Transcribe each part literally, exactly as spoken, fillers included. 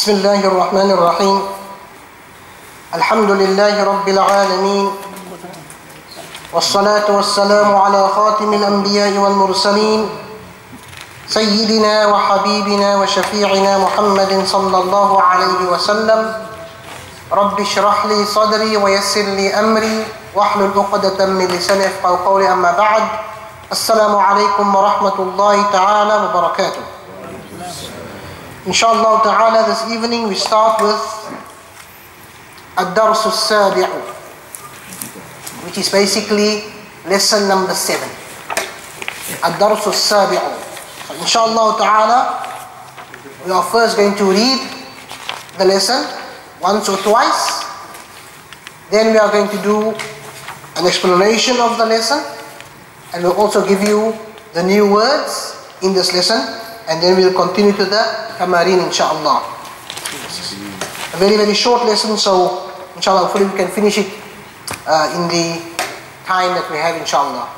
بسم الله الرحمن الرحيم. الحمد لله رب العالمين، والصلاة والسلام على خاتم الأنبياء والمرسلين سيدنا وحبيبنا وشفيعنا محمد صلى الله عليه وسلم. رب اشرح لي صدري ويسر لي أمري واحلل عقدة من لساني يفقهوا قولي. أما بعد، السلام عليكم ورحمة الله تعالى وبركاته. Inshallah ta'ala, this evening we start with Ad-Dars As-Sabi'u, which is basically lesson number seven. Ad-Dars As-Sabi'u. So inshallah ta'ala, we are first going to read the lesson once or twice. Then we are going to do an explanation of the lesson, and we'll also give you the new words in this lesson, and then we'll continue to the Tamarin, inshallah. A very, very short lesson, so inshallah, hopefully we can finish it uh, in the time that we have, inshallah.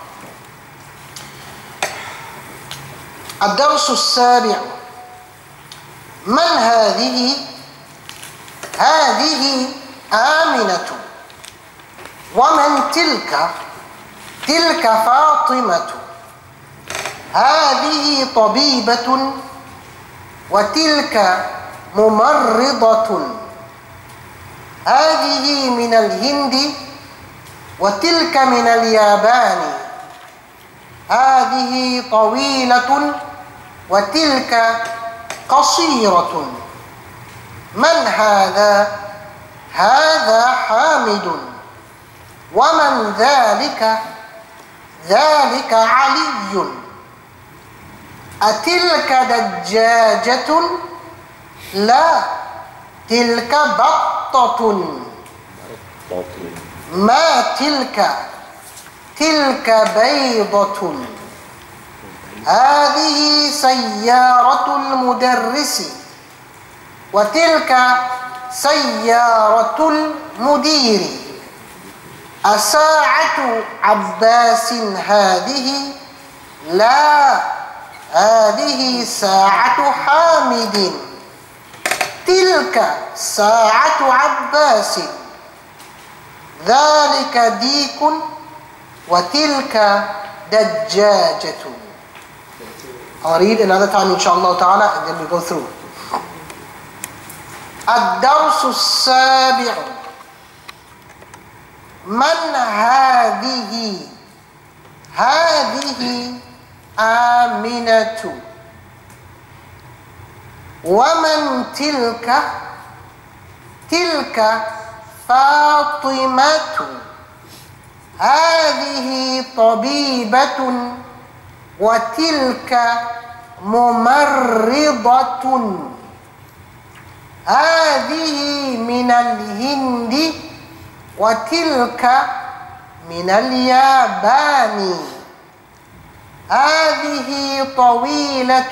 الدرس السابع. من هذه؟ هذه آمنة. ومن تلك؟ تلك فاطمة. هذه طبيبة وتلك ممرضة. هذه من الهند وتلك من اليابان. هذه طويلة وتلك قصيرة. من هذا؟ هذا حامد. ومن ذلك؟ ذلك علي. أتلك دجاجة؟ لا، تلك بطة. ما تلك؟ تلك بيضة. هذه سيارة المدرس وتلك سيارة المدير. أساعة عباس هذه؟ لا، هذه ساعة حامد. تلك ساعة عباس. ذلك ديك وتلك دجاجة. I'll read another time inshallah ta'ala, and then we go through. الدرس السابع. من هذه؟ هذه آمنة. ومن تلك؟ تلك فاطمة. هذه طبيبة وتلك ممرضة. هذه من الهند وتلك من اليابان. هذه طويلة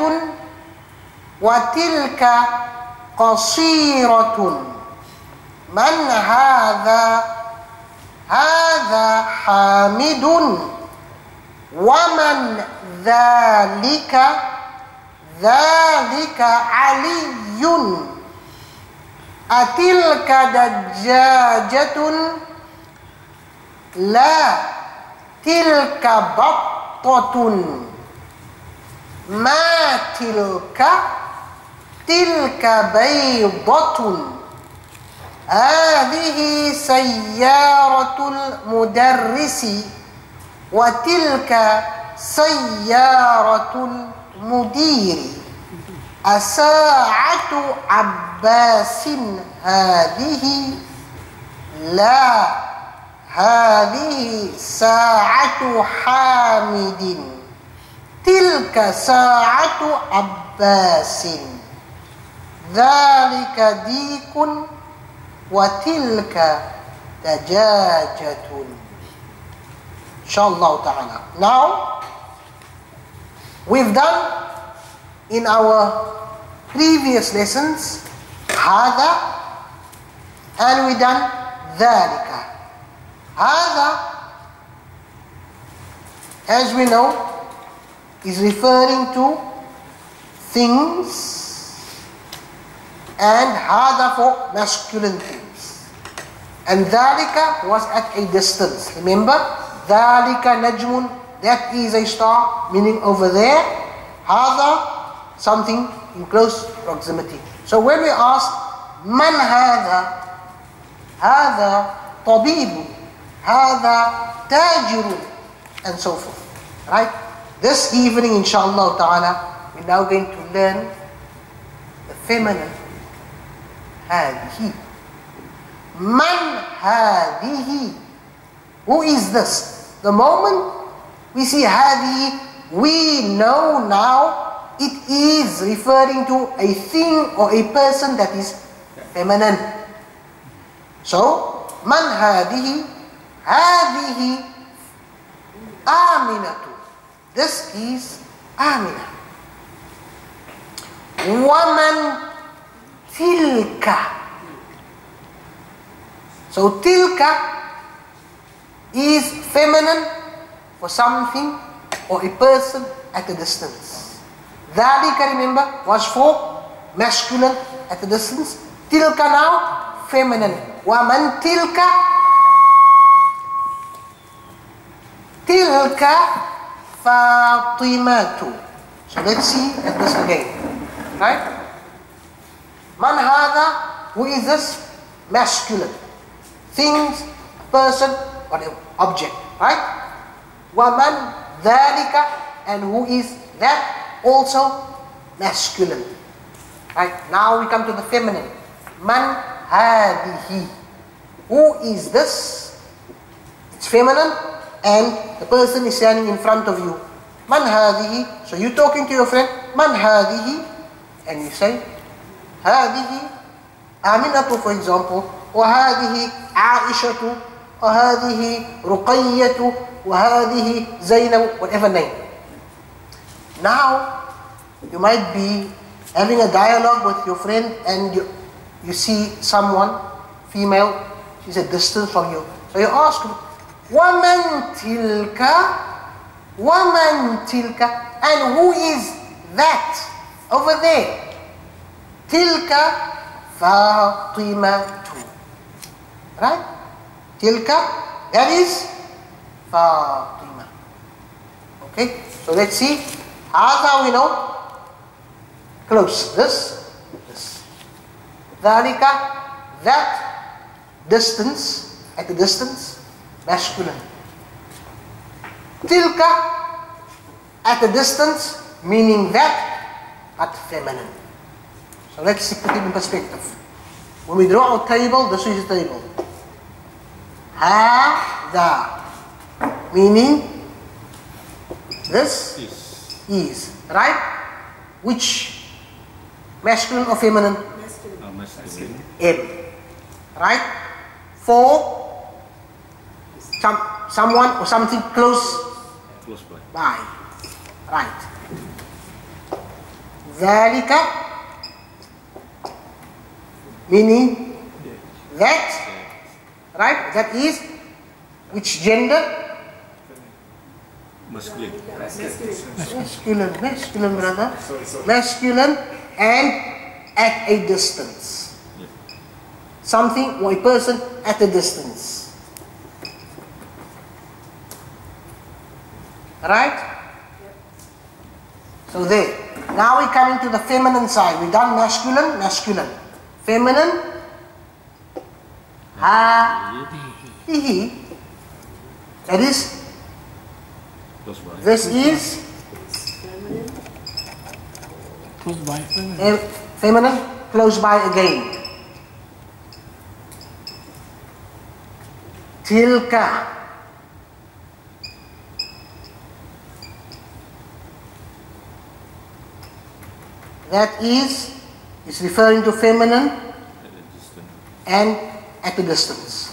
وتلك قصيرة. من هذا؟ هذا حامد. ومن ذلك؟ ذلك علي. أتلك دجاجة؟ لا، تلك بطة. ما تلك؟ تلك بيضة. هذه سيارة المدرس وتلك سيارة المدير. أساعة عباس هذه؟ لا، هذه ساعة حامد. تلك ساعة عباس. ذلك ديك وتلك دجاجة. Inshallah ta'ala. Now, we've done in our previous lessons هذا, and we done ذلك. هذا, as we know, is referring to things and hada for masculine things. And dhalika was at a distance. Remember, dhalika najmun, that is a star, meaning over there. Hada, something in close proximity. So when we ask, man hada, hada tabibu, hada tajirun, and so forth. Right? This evening, inshallah ta'ala, we're now going to learn the feminine hadihi. Man hadihi. Who is this? The moment we see hadihi, we know now it is referring to a thing or a person that is feminine. So, man hadihi, hadihi aminatu. This is Amina. Waman tilka. So tilka is feminine for something or a person at a distance. Dhalika, remember, was for masculine at a distance. Tilka now, feminine. Waman tilka. Tilka Fatimatu. So let's see at this again. Right? Man hada, who is this? Masculine. Things, person, whatever, object. Right? Waman dhalika, and who is that? Also masculine. Right? Now we come to the feminine. Man hadihi. Who is this? It's feminine, and the person is standing in front of you. Man hadihi. So you're talking to your friend, man hadihi, and you say, hadihi Aminatu, for example, wa hadihi Aishatu, wa hadihi Ruqayyatu, wa hadihi Zainab, whatever name. Now, you might be having a dialogue with your friend, and you, you see someone, female, she's a distance from you. So you ask her, Waman tilka? Waman tilka? And who is that over there? Tilka Fatimatu. Right? Tilka, that is Fatima. Okay? So let's see. How we know? Close. This, this. Dhalika, that distance, at a distance, masculine. Tilka, at a distance, meaning that, at feminine. So let's put it in perspective. When we draw our table, this is the table. Hada, meaning this is, is right? Which masculine or feminine? Masculine. Uh, masculine. M. Right? For some someone or something close, close by. by. Right. Dhalika, meaning that, right? That is which gender? Masculine. Masculine, masculine, brother. Sorry, sorry. Masculine and at a distance. Yeah. Something or a person at a distance. Right? So there. Now we come into the feminine side. We've done masculine, masculine. Feminine. Ha. He. That is. This is. Close by. Feminine. Feminine. Close by again. Tilka. That is, is referring to feminine and at a distance.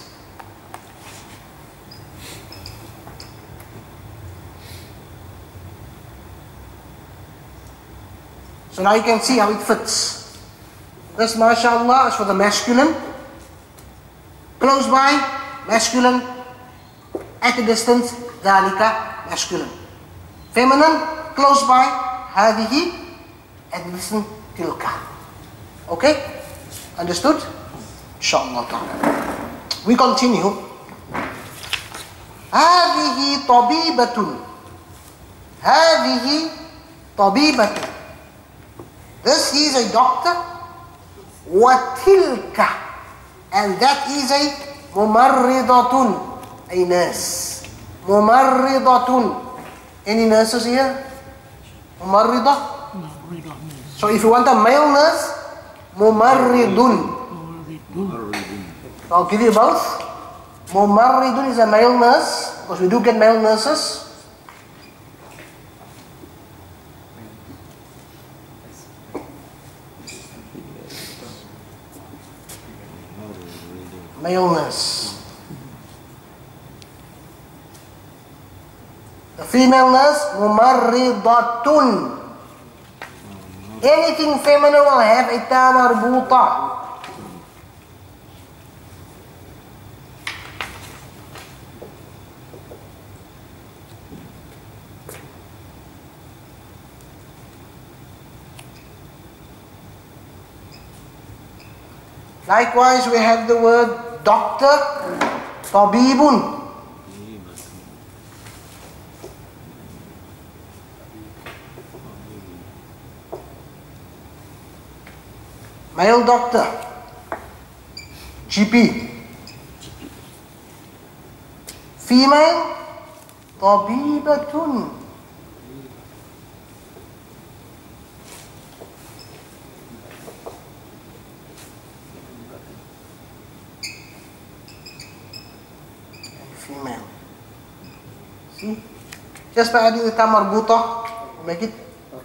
So now you can see how it fits. This, mashallah, is for the masculine. Close by, masculine. At a distance, dhalika, masculine. Feminine, close by, hadihi. And listen, tilka. Okay? Understood? Inshallah ta'ala. We continue. هذه طبيبة. هذه طبيبة. This is a doctor. وتلك. And that is a ممرضة. A nurse. ممرضة. Any nurses here? ممرضة? So if you want a male nurse, ممرض. I'll give you both. Mumarridun is a male nurse, because we do get male nurses. Male nurse. The female nurse, mumarridatun. Anything feminine will have a ta marbuta. Likewise, we have the word doctor, tabibun. Male doctor, G P. Female, tabibatun. Female. See? Just by adding the ta marbuta, make it.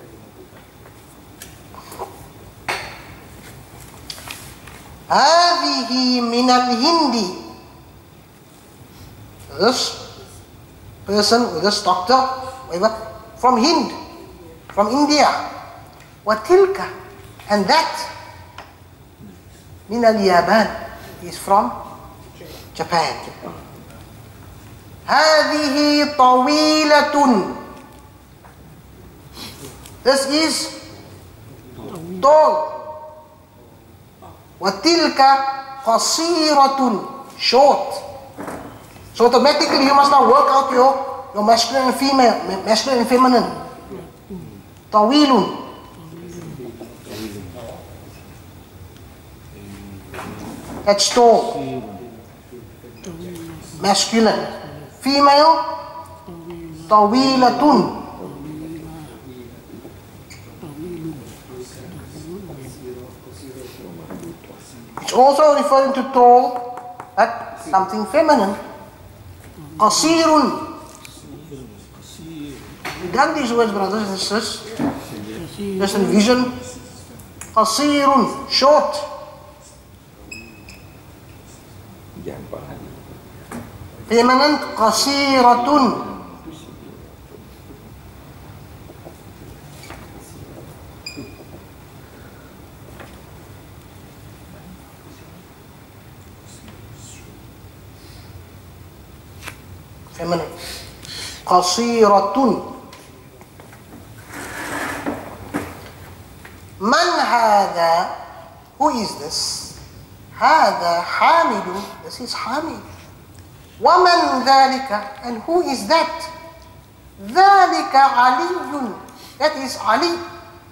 هذه من الهند. This person, this doctor, whatever, from Hind, from India. وتلك, and that من اليابان, is from Japan. هذه طويلة. This is tall. وتلك قصيرة, short. So automatically you must now work out your, your masculine and female, masculine and feminine. طويل. That's tall. Masculine. Female, طويلة. It's also referring to tall, but something feminine. قصير. We done these words, brothers and sisters. Just envision. قصير, short. Feminine, قصيرة. Feminine. قصيرة. من هذا? Who is this? هذا حامد. This is Hamid. ومن ذلك? And who is that? ذلك علي. That is Ali.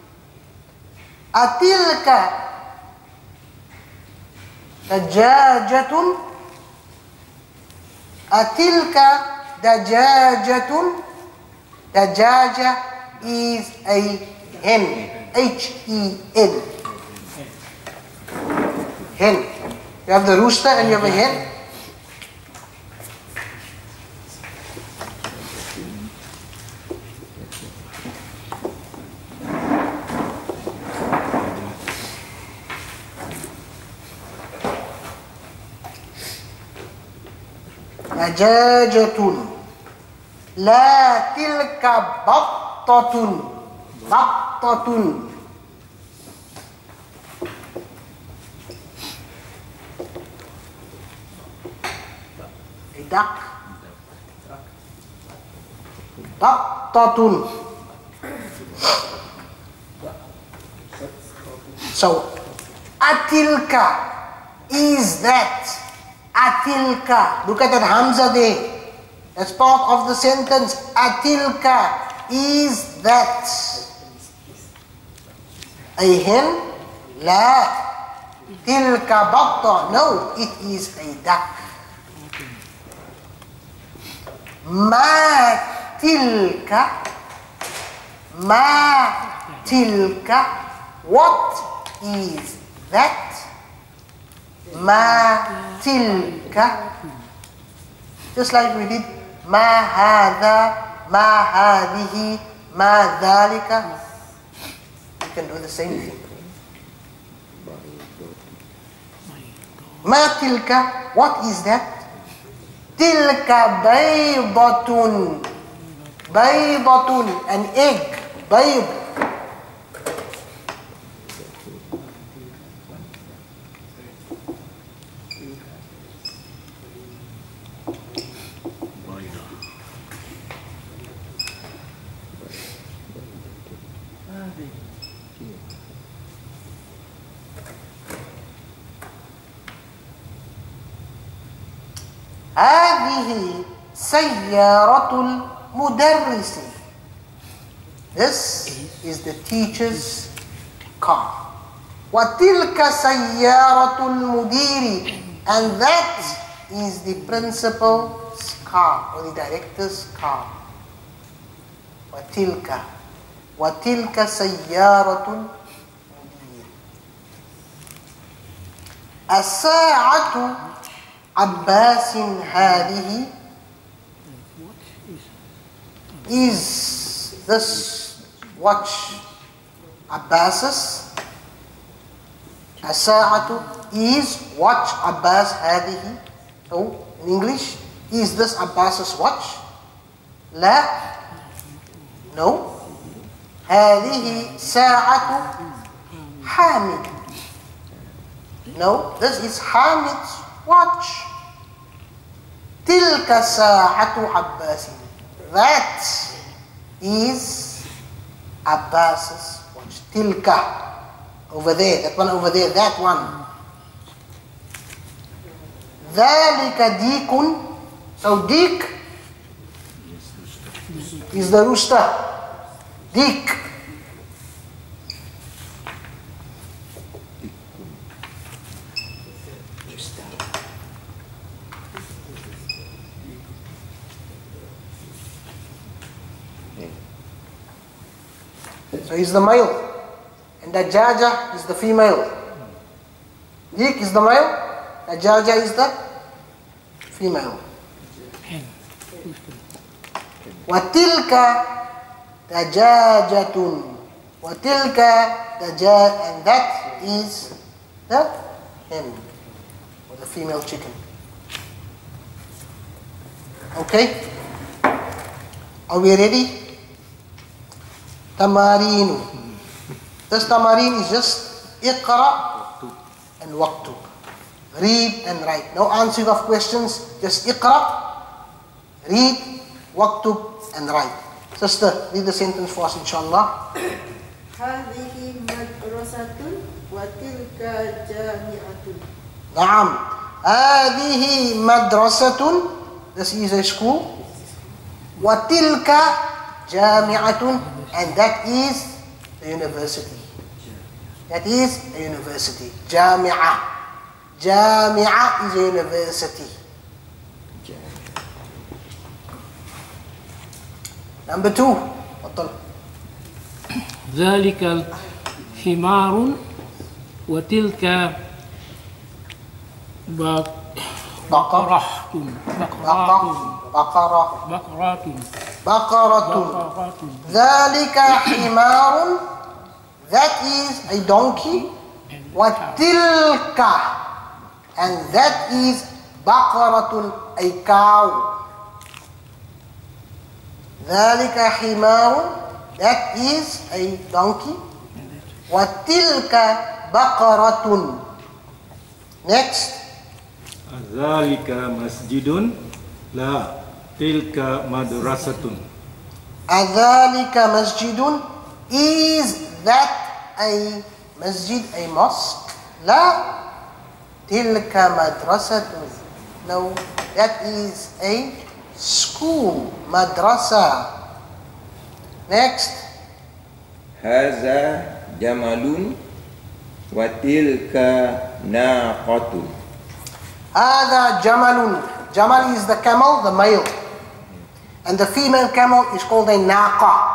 أتلك دجاجة. أتلك دجاجة. دجاجة is a hen. H E N. Hen. You have the rooster and you have a hen. دجاجة. لا تلك بطة. بطة. A duck. بطة. So Atilka. Is that. Atilka. Look at that Hamza there. That's part of the sentence. Atilka. Is that. A hen? La. Tilka batta. No, it is a duck. Ma tilka. Ma tilka. What is that? Ma tilka. Just like we did. Ma hadha. Ma hadihi. Ma dhalika. You can do the same thing. Ma tilka. What is that? Tilka baydatun. Baydatun. An egg. Bayd. هذه سيارة المدرس. This is the teacher's car. وتلك سيارة المدير. And that is the principal's car or the director's car. وتلك وتلك سيارة المدير. الساعة عباس هذه. Is this watch Abbas's? الساعة is watch Abbas هذه. So in English, is this Abbas's watch? لا. No. هذه ساعة حامد. No, this is Hamid's watch. تلك ساعة عباس. That is Abbas's watch. Tilka. Over there. That one over there. That one. ذلك ديك. So Dik is the rooster. Dik. So he's the male, and Dajaja is the female. Dik is the male, Dajaja is the female. Watilka dajajatun. Watilka dajaj, and that is the hen, or the female chicken. Okay? Are we ready? Tamarinu. This tamarin is just iqra and waktub. Read and write. No answering of questions, just iqra, read, waktub and write. Sister, read the sentence for us, inshallah. هذه مدرسة وتلك جامعة. نعم. هذه مدرسة. This is a school. وتلك جامعة. And that is the university. That is a university. Jami'ah. Jami'ah is a university. Number two. ذلك حمار وتلك بقرة بقرة بقرة بقرة. ذلك حمار. That is a donkey. وتلك. And that is بقرة, a cow. ذلك حمار. That is a donkey. وتلك بقرة. Next. ذلك مسجد لا تلك مدرسة. أذلك مسجد. Is that a masjid, a mosque? لا. تلك مدرسة. No, that is a school. Madrasa. Next. هذا جمل وتلك ناقة. هذا جمل. Jamal is the camel, the male. And the female camel is called a naqa.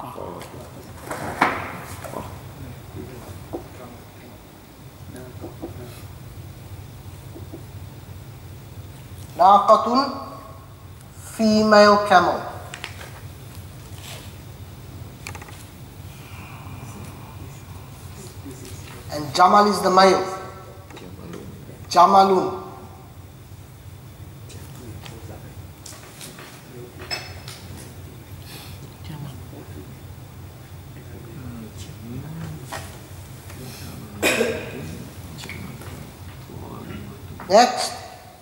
Naqatun, female camel. And Jamal is the male. Jamalun. Next.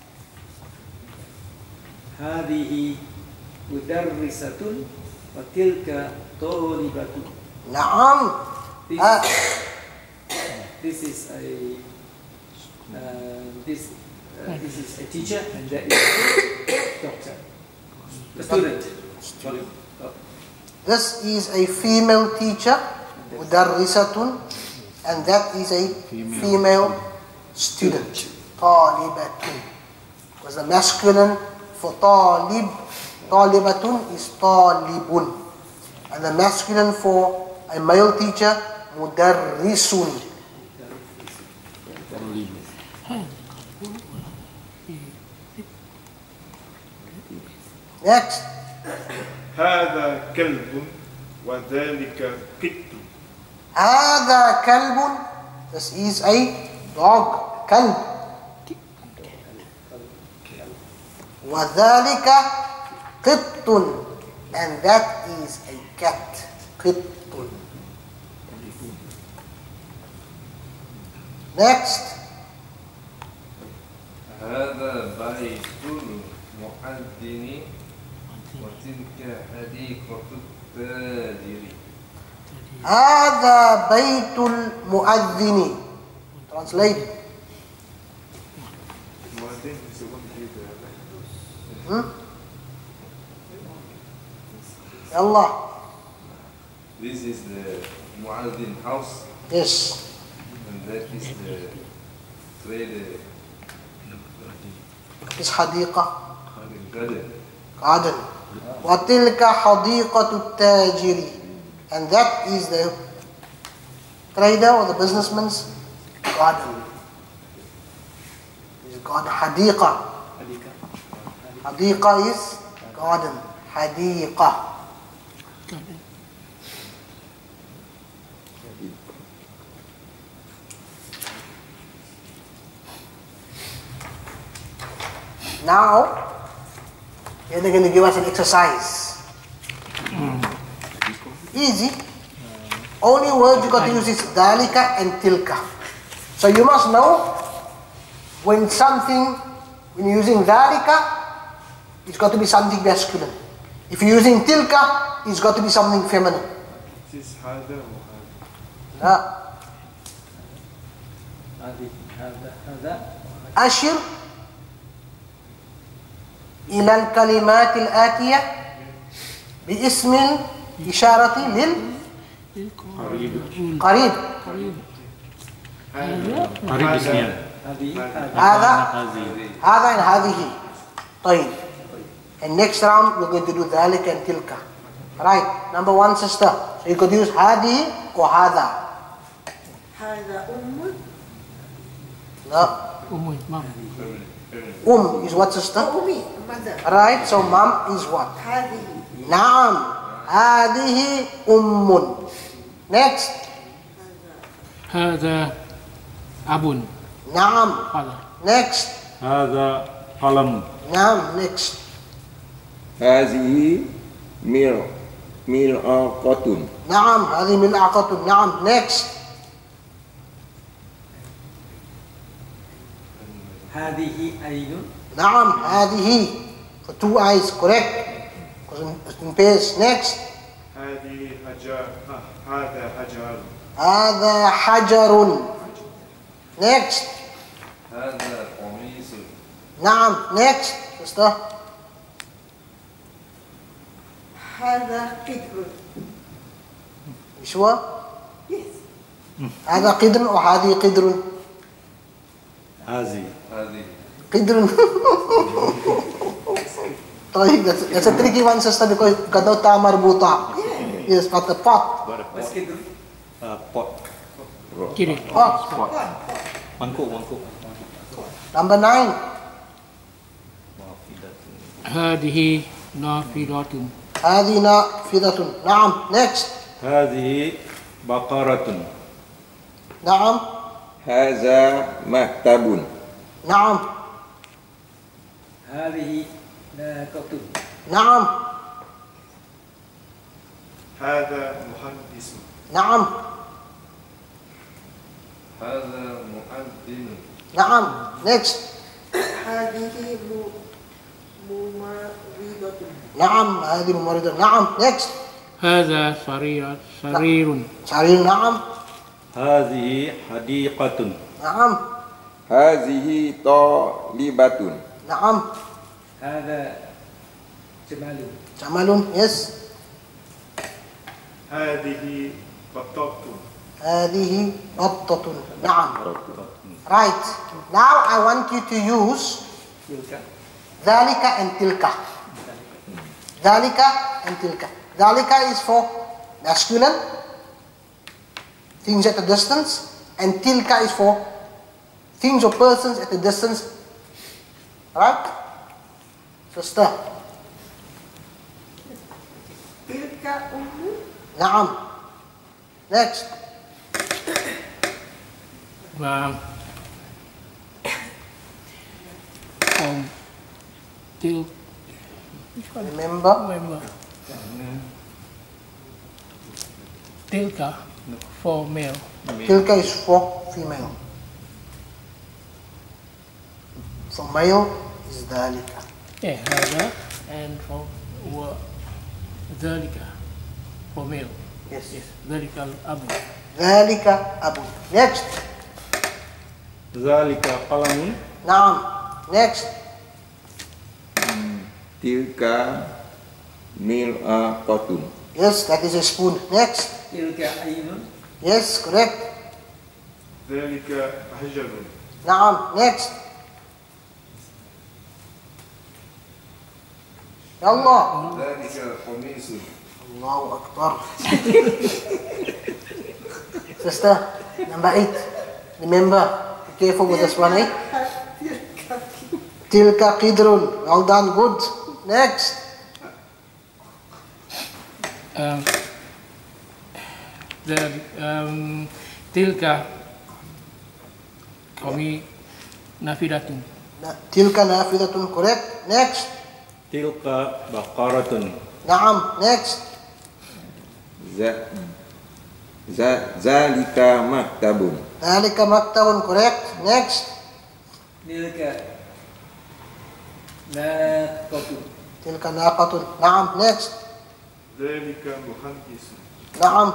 هذه مدرسة وتلك طالبة. نعم. This, Ah. this is a uh, this uh, this is a teacher and that is a doctor. A student. Sorry. Oh. This is a female teacher, mudarrisatun, and that is a female student, talibatun. Because the masculine for talib, talibatun is talibun, and the masculine for a male teacher, mudarrisun. Next. هذا كلب وذلك قط. هذا كلب. This is a dog. كلب. وذلك قط. And that is a cat. قط. Next. هذا بيت المؤذن وتلك حديقة التاجر. هذا بيت المؤذن. Translate. Hmm? Allah. This is the Muazzin house Yes. and that is the trade This حديقة. garden. garden. وتلك حديقة التاجر. And that is the trader or the businessman's garden. Is garden. حديقة. حديقة is garden. حديقة. Now, they're going to give us an exercise. Easy. Only words you got to use is dalika and tilka. So you must know when something, when you're using dalika, it's got to be something masculine. If you're using tilka, it's got to be something feminine. This is هذا وهذا. لا. هذه هذا هذا أشر إلى الكلمات الآتية باسم الإشارة للقريب. قريب. قريب اسميا. هذه هذا هذا and هذه. طيب. And next round we're going to do ذلك and تلك. Right. Number one, sister. So you could use هذه or هذا. هذا أم. No. Umum, mam. Um is what, sister? أمي mother. Right. So mom is what? هذه. نعم. هذه أم. Next. هذا أب. نعم. هذا. Next. هذا قلم. نعم. Next. هذه مل ملعقة. نعم. هذه ملعقة. نعم. Next. هذه عين. نعم. هذه. For two eyes. Correct. Because in, in pairs. Next. هذه حجر. ها، هذا حجر. هذا حجر. Next. هذا قميص. نعم. Next. Sister. هذا قدر. You sure? Yes. هذا قدر أو هذه قدر؟ هذه هذه. قدر. طيب, that's, that's a tricky one, sister, because got no ta marbuta. Yes, but the pot. What's Kidru? uh, pot Kiri. Pot. mangkuk mangkuk Number nine. هذه نافذة. هذه نافذة. نعم. Next. هذه بقرة نعم. هذا مكتب. نعم. هذه ناقة. نعم. هذا مهندس. نعم. هذا مؤذن. نعم. Next. هذه م- ممرضة. نعم. هذه ممرضة. نعم. Next. هذا سرير سرير. سرير. نعم. هذه حديقة نعم. هذه طالبة. نعم. هذا جمال. جمال. Yes. هذه بطاطا. هذه بطة. نعم. Right. Now I want you to use تلك. ذلك and تلك. ذلك and تلك. ذلك is for masculine, things at a distance, and tilka is for things or persons at a distance. Right? Sister. تلك أم. نعم. Next. و um, til Remember. remember tilka for male. Tilka is for female. For male is ذلك. Yeah, هذا and for و ذلك for male. Yes. Yes, ذلك الأب. ذلك أبو. Next. ذلك قلم نعم. Next. Tilka mil'aqatun. Yes, that is a spoon. Next. تلك عين. Yes, correct. ذلك حجر. نعم. Next. يلا. ذلك قميص. الله أكبر. Sister, number eight. Remember, be careful with this one, eh? Tilka qidrun. Well done, good. Next. Um, the um, tilka kami nafidatun. Na- Tilka nafidatun, correct. Next. تلك بقرة نعم. Next. Za- za- Zalika maktabun. ذلك مكتب, correct. Next. تلك ناقة. تلك ناقة. نعم. Next. ذلك مهندس. نعم.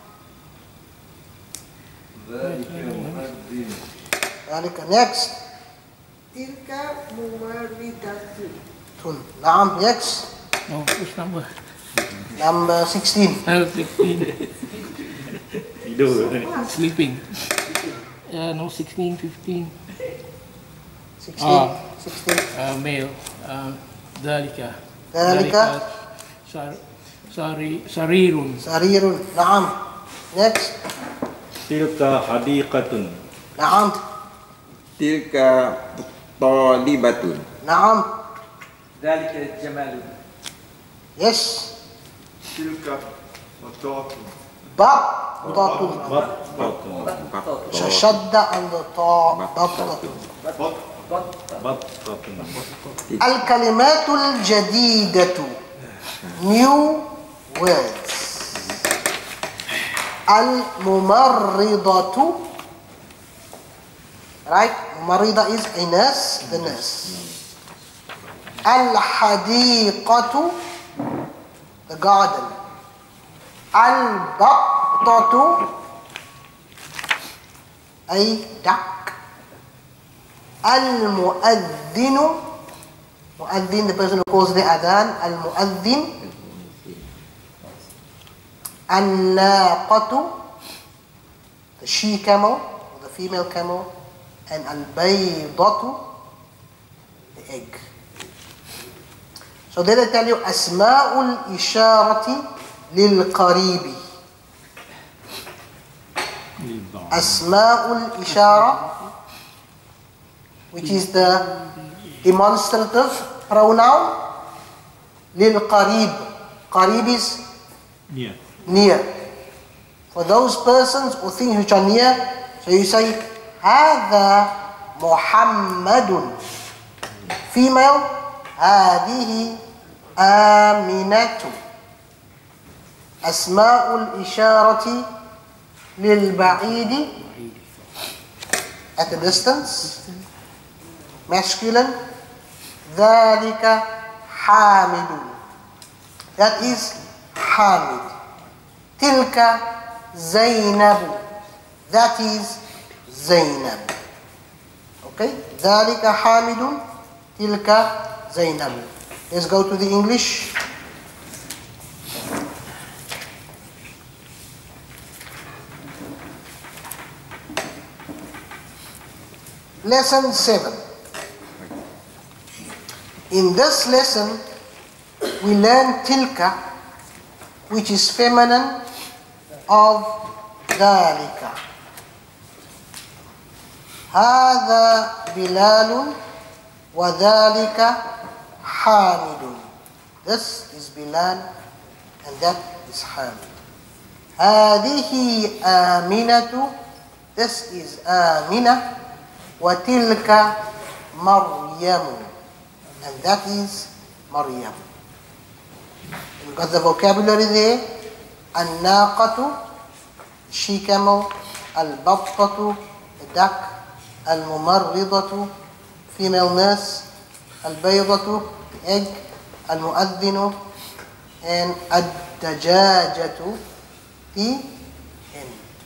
ذلك مؤذن. ذلك. Next. تلك ممرضة. Tun. نعم. Next. No, which number? Number sixteen. Uh, sixteen. tidur Sleeping. Uh, no, sixteen, fifteen. sixteen. Ah. sixteen. Uh, male. Uh, ذلك. ذلك. سر سري سرير. سرير. نعم. Next. تلك حديقة نعم. Tilka talibatun. نعم. ذلك جمال. Yes. تلك بطاطا. بط. بطاطا. بطة شد on the طاء. بطة. بط. بطة الكلمات الجديدة. New words. الممرضة. Right? ممرضة is a nurse. The nurse. الحديقة. The garden. البطة. A duck. Al-mu'adhdhinu, mu'adhdhin, the person who calls the adhan. Al-mu'adhdhin. An-naqatu, the she camel, or the female camel. And al-baydatu, the egg. So then I tell you, asma'ul isharati lil qaribi. Asma'ul ishara, which is the demonstrative pronoun, lil qarib. Qarib is Yeah. near. For those persons or things which are near, so you say, هذا محمد. Female, هذه آمنة. أسماء الإشارة للبعيد, at a distance. Masculine, ذلك حامد. That is حامد. تلك زينب. That is زينب. Okay? ذلك حامد. تلك زينب. Let's go to the English. Lesson seven. In this lesson, we learn tilka, which is feminine of dhalika. هذا بلال وذلك حامد. This is Bilal and that is Hamid. هذه آمنة. This is آمنة. وتلك مريم, and that is Maryam. You got the vocabulary there. الناقة, she camel. البطة, the duck. الممرضة, female nurse. البيضة, egg. المؤذن, and الدجاجة, the hen.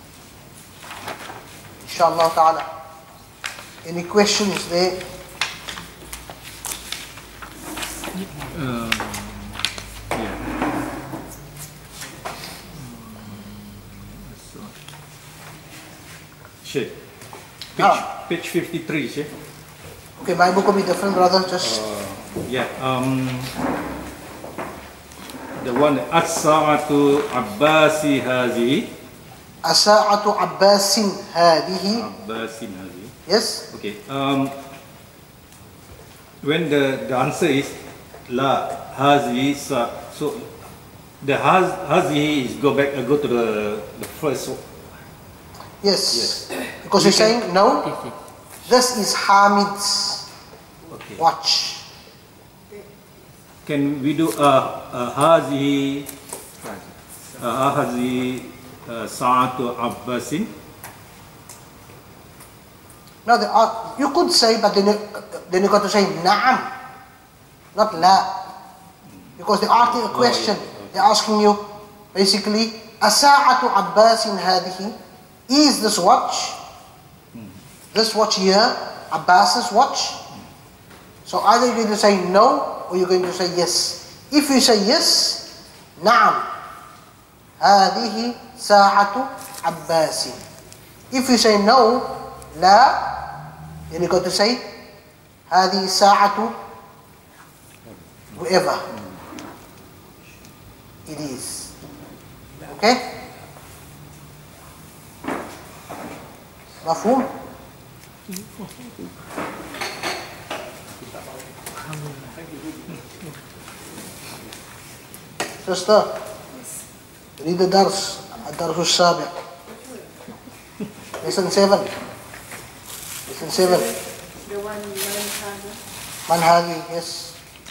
Inshallah ta'ala. Any questions there? Um, yeah. So, Sheikh, page, Ah. page fifty-three, Sheikh. Okay, my book will be different, brother. Just Yeah. Um, the one As-Sa'atu Abbasi Hazi. Asa'atu Abbasin hadihi. Abbasi Hazi. Yes. Okay. Um, when the, the answer is La Hazi, sa, so the haz, Hazi is go back, uh, go to the, the first. Yes. Yes. Because you're saying, no, this is Hamid's Okay. watch. Can we do uh, uh, Hazi, uh, Hazi uh, Sa'atu Abbasin? No, the, uh, you could say, but then you, then you got to say Na'am, not La. Because they're asking a question. They're asking you, basically, Asa'atu Abbasin hadihi, is this watch, this watch here, Abbas's watch? So either you're going to say no, or you're going to say yes. If you say yes, Na'am, hadihi sa'atu Abbasin. If you say no, La, then you're going to say hadihi sa'atu whoever it is. Okay? مفهوم؟ Sister, read the dars, الدرس السابع. Lesson seven. Lesson seven. The one man has. من هذه? Yes.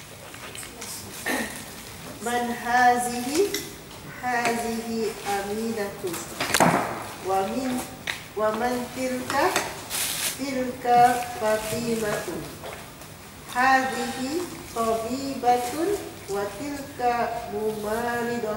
من هذه هذه أمينة ومن ومن تلك تلك فاطمة هذه طبيبة وتلك ممرضة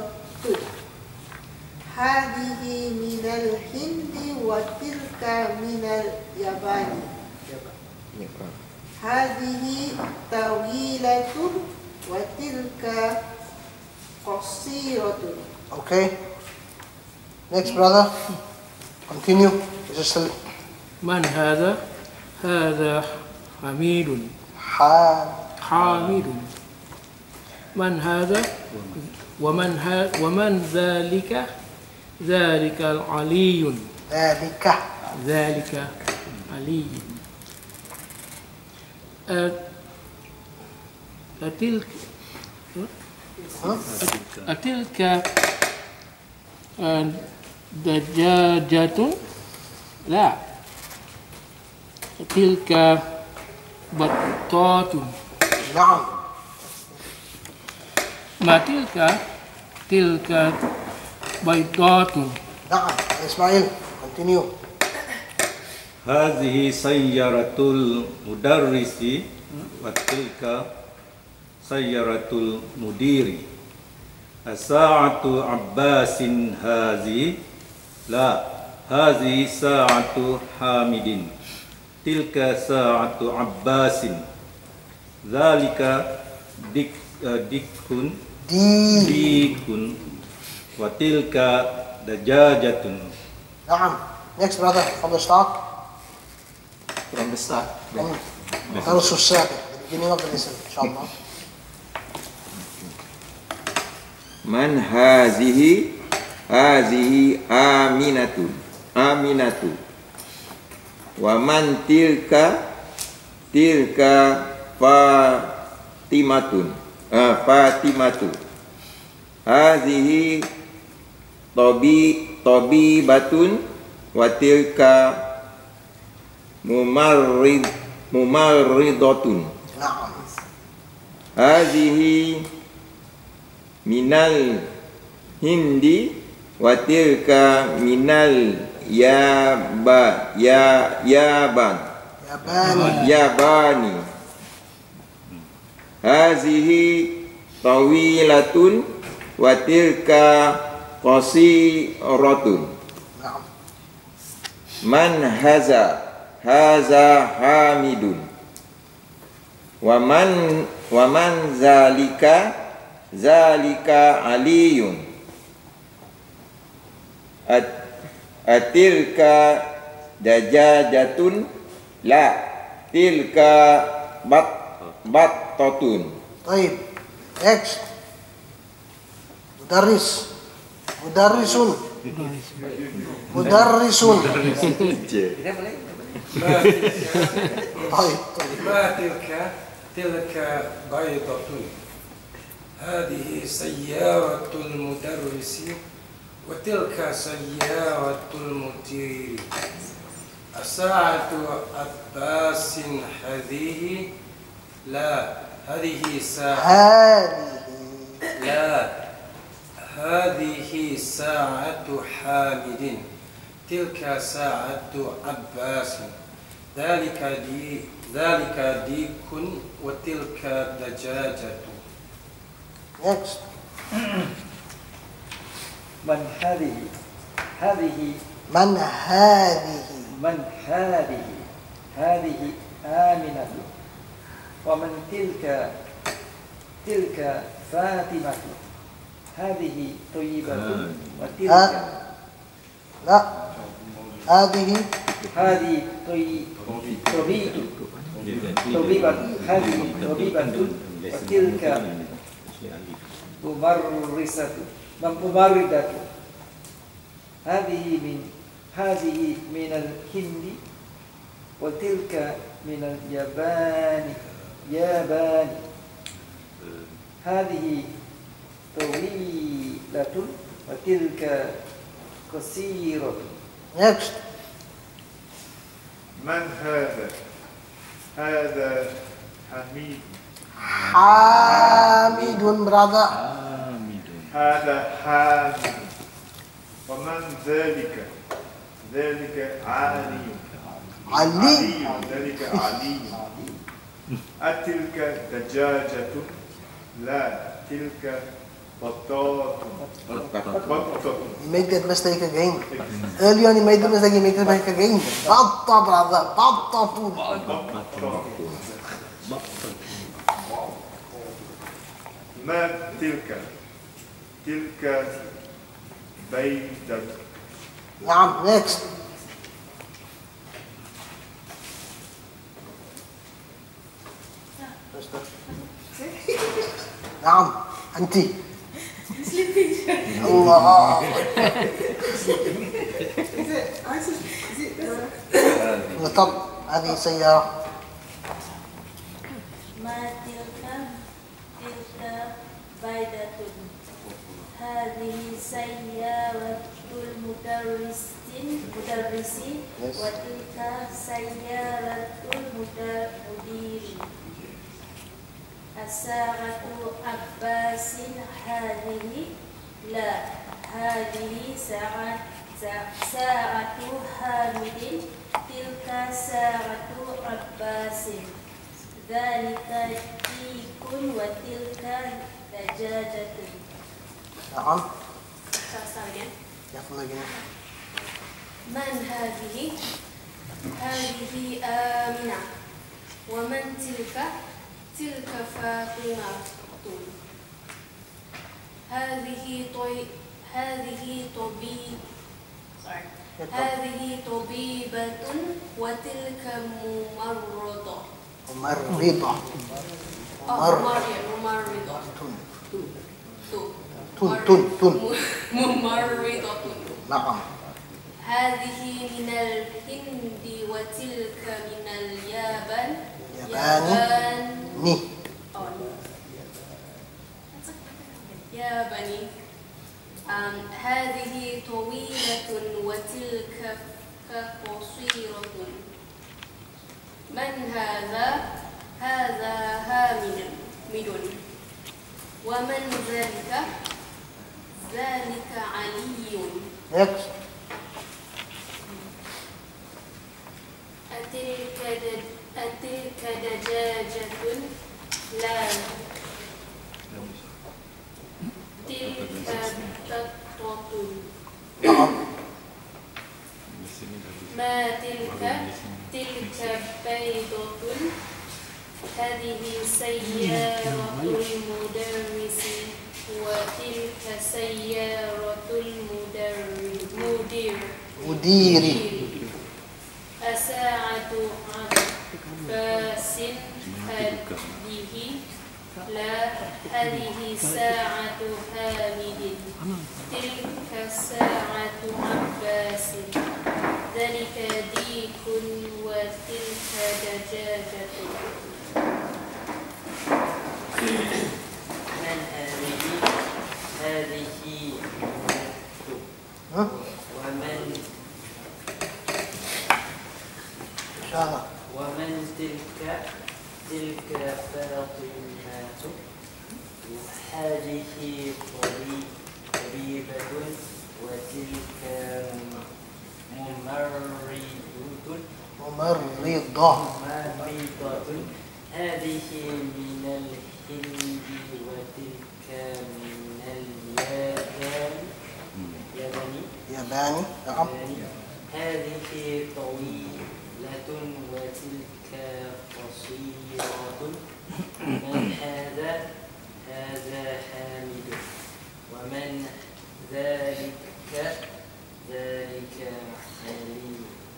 هذه من الهند وتلك من اليابان Hadhihi tawilatun wa tilka qasiratun. Okay. Next, brother. Continue. This is still من هذا هذا حميد حال. حامد من هذا ومن ها ومن ذلك ذلك علي ذلك. ذلك علي أ- أتلك أتلك آه، دجاجة لا تلك بطاط نعم. ما تلك تلك بيضات نعم. إسماعيل. Continue. هذه سيارة المدرس وتلك سيارة المدير. الساعة عباس هذه لا هذه ساعة حامد. تلك ساعة عباس. ذلك ديك ديك دي. ديك وتلك دجاجة. نعم. Next, brother. From the start. From the start. From درس السابع. The beginning of the lesson. Inshallah. Man hazihi hazihi aminatu aminatu wa man tilka tilka fatimatun ah, fatimatu hazihi tabi tabibatun wa tilka mumarrid mumarridatun نعم. hazihi minal hindi wa tilka minal yaba ya yaban ياباني. yabani hazihi tawilatun wa tilka qasiratun. نعم. Man haza haza hamidun wa man wa man zalika zalika aliyun. At, atilka dajajatun la tilka bat battatun. طيب. Next. مدرس. مدرسون. مدرسون. طيب. ما تلك تلك بيضة هذه سيارة المدرس وتلك سيارة المدير. الساعة عباس هذه لا هذه ساعة هذه. لا هذه ساعة حامد. تلك ساعة عباس. ذلك دي ذلك ديك وتلك دجاجة. Next. من هذه هذه من هذه. من هذه هذه آمنة ومن تلك تلك فاطمة هذه طيبة وتلك ها- لا. هذه. هذه طي طبيب طبيبة هذه طبيبة وتلك ممرسة ممرضة. هذه من هذه من الهند وتلك من اليابان يابان. هذه طويلة وتلك قصيرة. Next. من هذا؟ هذا حميد. حامد brother. هذا حامد. ومن ذلك؟ ذلك علي. علي. ذلك علي. أتلك دجاجة؟ لا تلك بطاط بطة You make that mistake again. Earlier on you made the mistake, you make the mistake again. Batta, brother. Batta food. ما تلك تلك بيدة نعم, next. نعم, أنت. الله. طب هذه سيارة. ما تلك تلك بيدة هذه سيارة المدرس مدرس وتلك سيارة المدير الساعة عباس هذه لا هذه ساعة ساعة حامد تلك ساعة عباس ذلك ديك وتلك دجاجة. نعم. من هذه؟ هذه آمنة. ومن تلك؟ تلك فاطمة. هذه طي هذه طبي هذه طبيبة وتلك ممرضة. ممرضة. ممرضة. تن تن تن. ممرضة. نعم. هذه من الهند وتلك من اليابان. ياباني. ياباني. um, هذه طويلة وتلك قصيرة. من هذا؟ هذا هامد. ومن ذلك؟ ذلك علي. Next. أتلك دج- أتلك دجاجة لا تلك بطة. ما تلك تلك بيضة هذه سيارة المدرس وتلك سيارة المدير مديري. الساعة عباس هذه لا هذه ساعة حامد تلك ساعة عباس ذلك ديك وتلك دجاجة. من هذه؟ هذه ها؟ ومن شاهد. ومن تلك تلك فاطمة هذه طبيبة وتلك ممرضة ممرضة. ممرضة هذه من الهند وتلك من اليابان ياباني ياباني. نعم. هذه طويلة وتلك قصيرة. من هذا؟ هذا حامد. ومن ذلك؟ ذلك علي.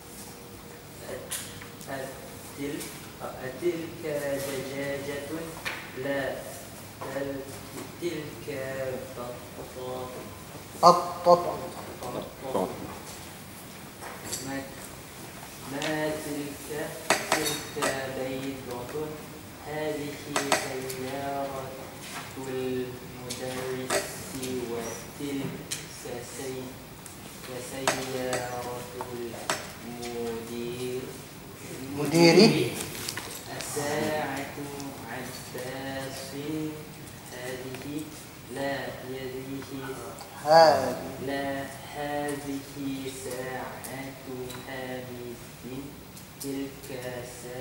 أتل أتلك دجاجة لا تلك بطة. بطة. ما ما تلك تلك بيضة هذه سيارة المدرس وتلك سي- سيارة المدير مديري. الساعة عباس هذه لا هذه هذه. لا هذه ساعة حامد تلك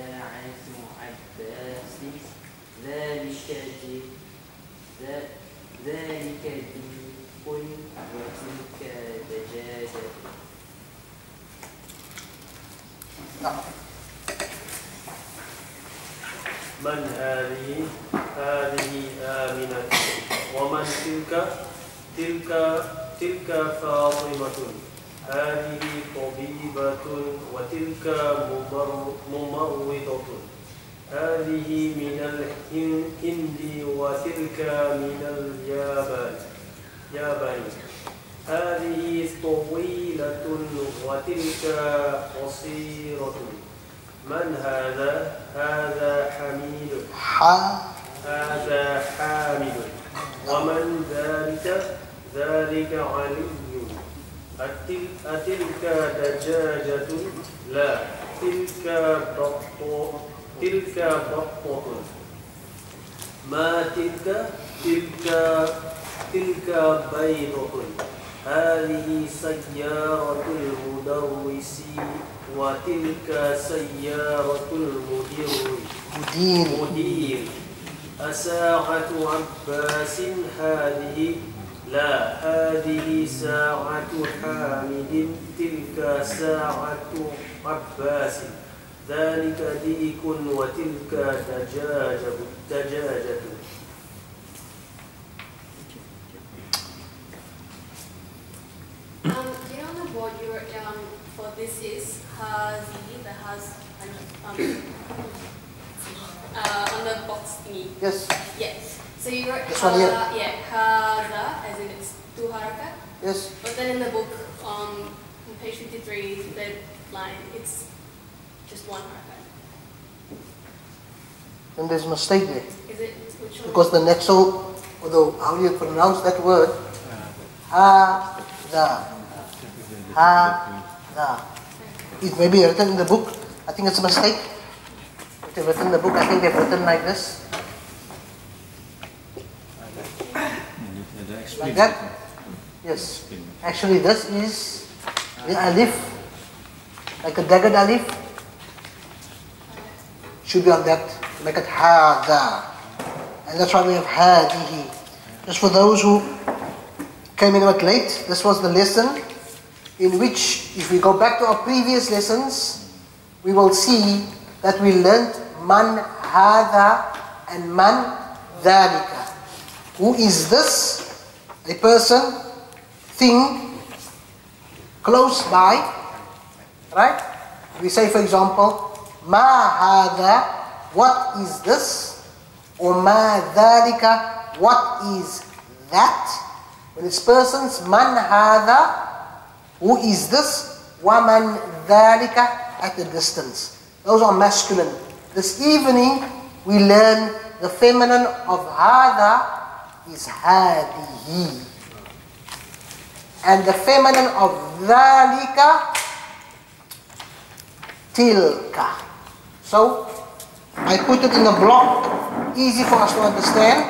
ساعة عباس ذلك دي ذا- ذلك ديك وتلك دجاجة. من هذه؟ هذه آمنة. ومن تلك؟ تلك تلك فاطمة. هذه طبيبة وتلك ممرضة. هذه من الهند وتلك من اليابان. يابان. هذه طويلة وتلك قصيرة. من هذا؟ هذا حميد. هذا حامد. ومن ذلك؟ ذلك علي. أتل أتلك دجاجة؟ لا، تلك بطة. تلك بطة. ما تلك؟ تلك تلك بيضة. هذه سيارة المدرس وتلك سيارة المدير. مدير. أساعة عباس هذه؟ لا، هذه ساعة حامد. تلك ساعة عباس. ذلك ديك وتلك دجاجة. دجاجة. Um, do you know on the board you wrote down for this is hazi, the has, um, uh, on the box thingy? Yes. Yes. So you wrote This one here. ha, yeah, haza, as in it's two harakat. Yes. But then in the book, um, on page fifty-three, the line, it's just one harakat. Then there's a mistake there. Is it, which one? Because the next, so, although how you pronounce that word, ha, da. Ha, da. It may be written in the book. I think it's a mistake. If they've written in the book, I think they've written like this. Like that? Yes. Actually, this is the alif, like a daggered alif. Should be on that. Make it hada. And that's why we have hadihi. Just for those who came in a bit late, this was the lesson in which, if we go back to our previous lessons, we will see that we learned man hada and man dhalika. Who is this? A person, thing, close by, right? We say, for example, ma hada, what is this? Or ma dhalika, what is that? When it's persons, man hada, who is this? Waman dhalika, at a distance. Those are masculine. This evening, we learn the feminine of hada is hadihi. And the feminine of dhalika, tilka. So, I put it in a block, easy for us to understand.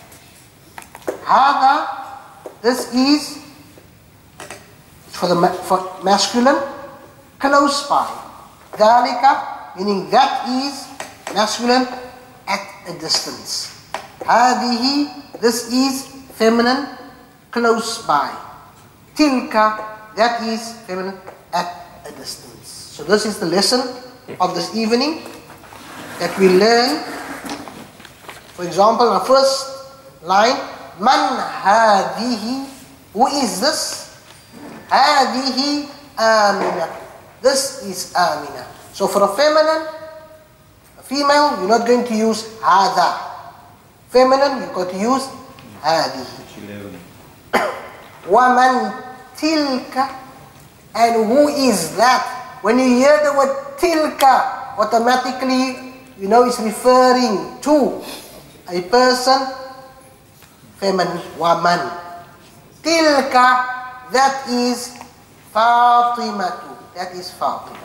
Hada, this is for the ma for masculine, close by. Dhalika, meaning that is masculine at a distance. Hadihi, this is feminine, close by. Tilka, that is feminine at a distance. So this is the lesson of this evening that we learn. For example, our first line, man hadihi, who is this? Hadihi Amina. This is Amina. So for a feminine, a female, you're not going to use hada. Feminine, you've got to use hadihi. Waman tilka, and who is that? When you hear the word tilka, automatically you know it's referring to a person, feminine, waman. Tilka, that is Fatimatu, that is Fatima.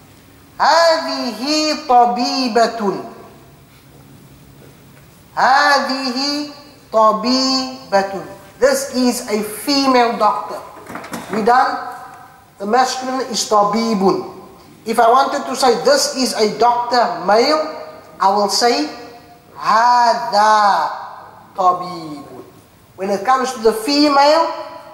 Hadihi tabibatun. Hadihi tabibatun. This is a female doctor. We done? The masculine is tabibun. If I wanted to say this is a doctor male, I will say hada tabibun. When it comes to the female,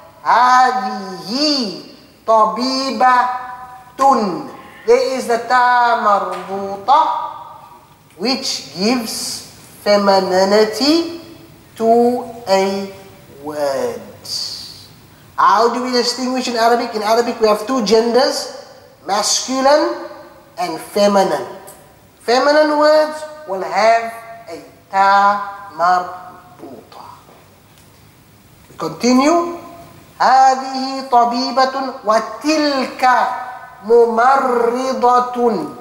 هذه طبيبة. There is the ta marbuta, which gives femininity to a word. How do we distinguish in Arabic? In Arabic we have two genders, masculine and feminine. Feminine words will have a ta marbuta. Continue. هذه طبيبة وتلك ممرضة.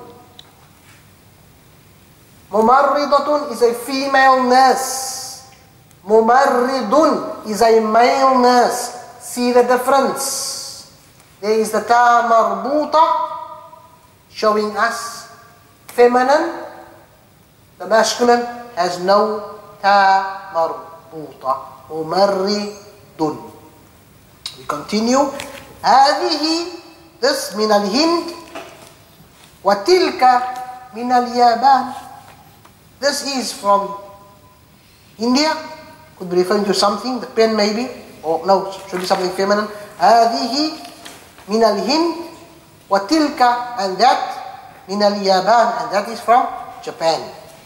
ممرضة is a female nurse. ممرض is a male nurse. See the difference? There is the ta marbuta showing us feminine. The masculine has no ta marbuta. ممرض. We continue. هذه this من الهند وتلك من اليابان. This is from India. Could be referring to something, the pen maybe, or no, should be something feminine. هذه من الهند وتلك, and that من اليابان, and that is from Japan.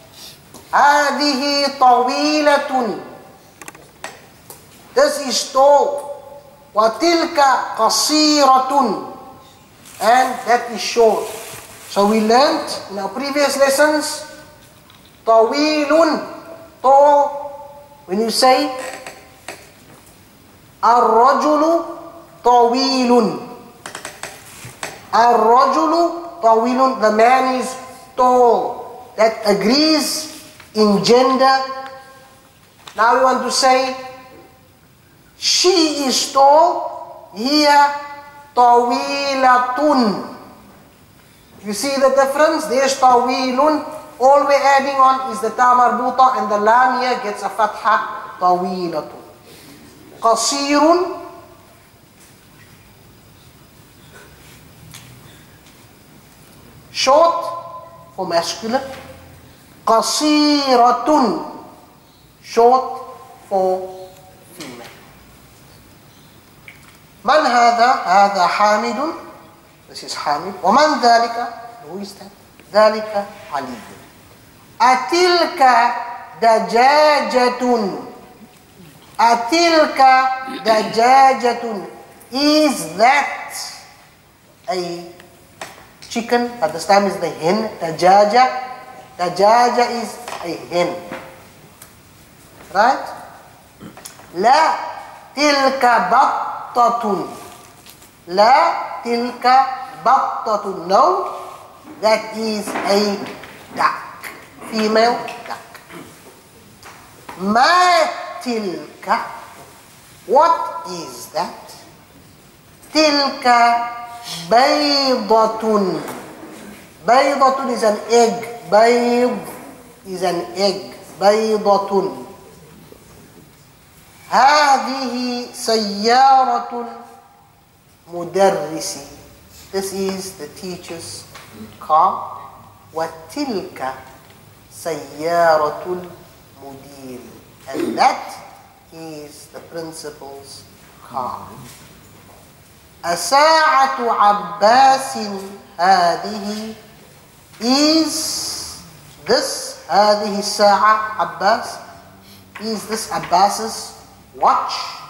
هذه طويلة. This is tall. وَتِلْكَ قَصِيرَةٌ, and that is short. So we learned in our previous lessons, طَوِيلٌ, tall. When you say الرَّجُلُ طَوِيلٌ, الرَّجُلُ طَوِيلٌ, the man is tall. That agrees in gender. Now we want to say she is tall, here tawilatun. You see the difference? There's tawilun. All we're adding on is the ta marbuta, and the lam here gets a fatha, tawilatun. Qasirun, short for masculine. Qasiratun, short for female. من هذا؟ هذا حامد. This is Hamid. ومن ذلك? Who is that? ذلك علي. أتلك دجاجة. أتلك دجاجة. Is that a chicken? At this time is the hen. Dajaja. Dajaja is a hen. Right? لا تلك بطة. لا تلك بطة. No, that is a duck, female duck. ما تلك, what is that? تلك بيضة. بيضة is an egg. بيض is an egg. بيضة. هذه سيارة مدرس. This is the teacher's car. وتلك سيارة المدير. And that is the principal's car. الساعة عباس هذه. Is this هذه الساعة عباس? Is this Abbas's watch?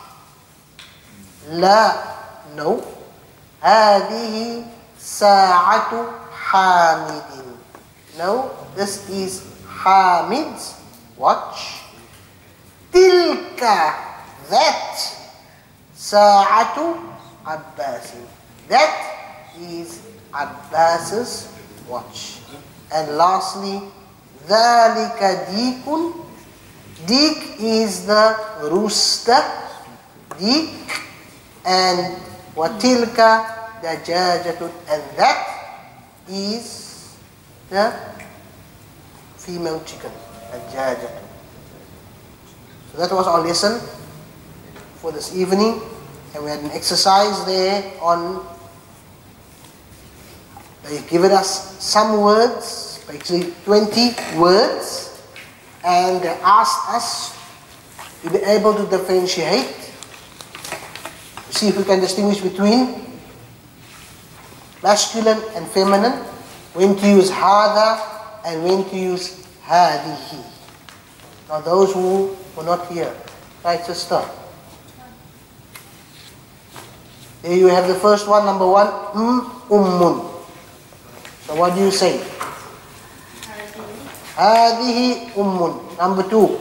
لا, no. هذه ساعة حامد. No, this is Hamid's watch. تلك, that, ساعة عباس. That is Abbas's watch. And lastly, ذلك ديك. Dik is the rooster. Dik. And watilka dajajatun. And that is the female chicken. Dajajatun. So that was our lesson for this evening. And we had an exercise there on, they've given us some words, basically twenty words. And they asked us you'll be able to differentiate. See if we can distinguish between masculine and feminine, when to use hada and when to use hadihi. Now those who were not here, right sister? There you have the first one, number one, mm, ummun. So what do you say? Hadihi ummun. Number two.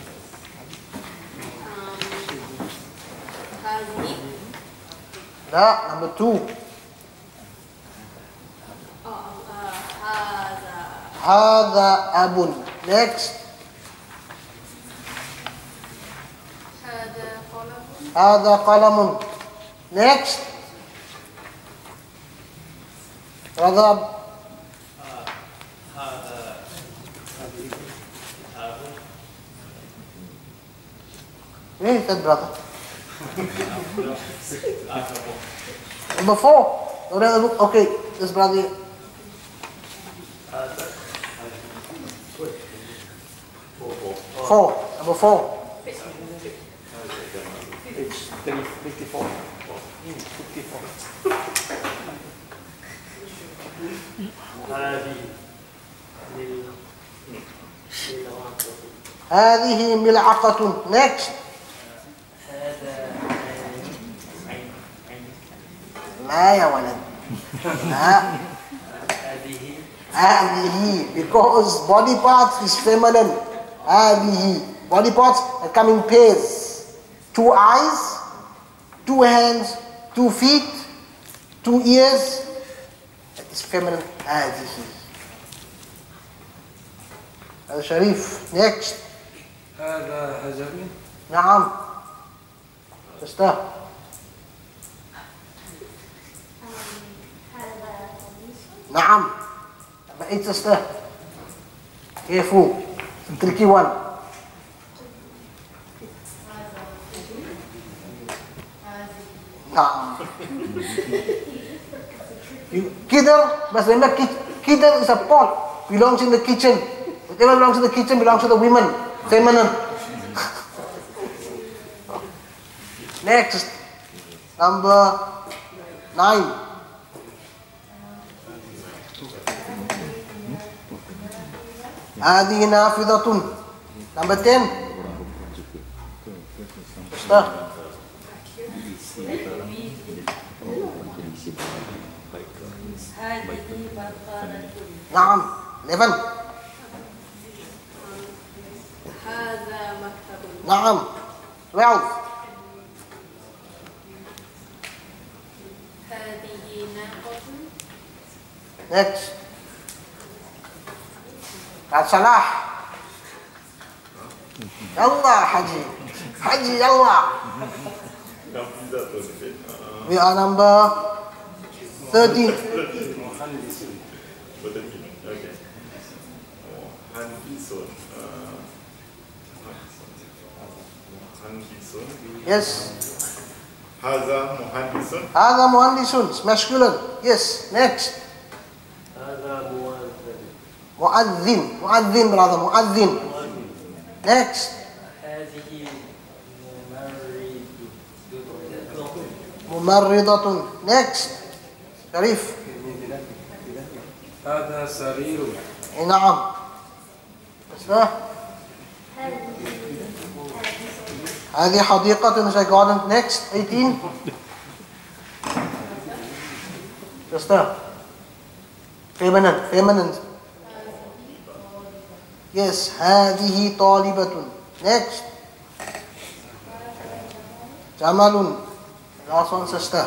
No, number two. Hada abun. Next. Hada qalamun. Next. Brother. Where is that brother? Number four. Okay, this brother. Four. Number four. Page fifty-four. fifty-four. هذه ملعقة. Next. لا يا ولد. لا. هذه, because body parts is feminine. هذه, body parts that come in pairs. Two eyes, two hands, two feet, two ears. That is feminine. هذه. هذا شريف. Next. هذا حجر. نعم. Sister. نعم. Number eight, sister. Careful. Tricky one. نعم. You, kidder, must remember, kidder is a pot. Belongs in the kitchen. Whatever belongs in the kitchen belongs to the women. Feminine. Next. Number nine. هذه نافذة. Number ten. Sister. نعم. eleven. هذا مكتب. نعم. twelve. هذه ناقة. Next. Kak Salah. Yallah Haji. Haji Yallah. We are number thirteen. Yes. Haza muhandisun. Hada muhandisun. Masculine. Yes. Next. Muadzin. Muadzin brother. Muadzin. Next. Mumarridatun. Next. Sharif. هذا سرير. نعم. Sister. هذه حديقة is a garden. Next. eighteen. Sister. Feminine. Feminine. Yes. هذه طالبة. Next. جمل. Last one, sister.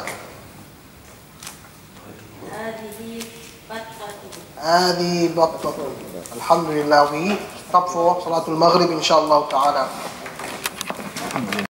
هذه بطة. هذه بطة. الحمد لله. We stop for صلاة المغرب إن شاء الله تعالى.